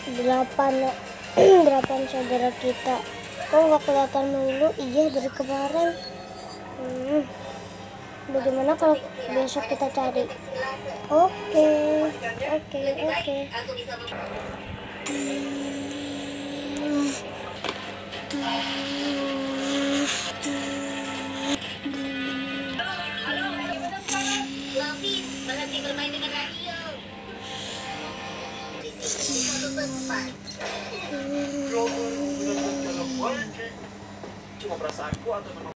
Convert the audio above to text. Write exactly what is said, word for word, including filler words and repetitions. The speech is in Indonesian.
delapan delapan saudara kita. Kok nggak kelihatan mulu? Iya, dari kemarin. Hmm. Bagaimana kalau besok kita cari? Oke, oke, oke. Berhenti bermain dengan radio. Di sini satu tempat. Cuma perasaanku atau memang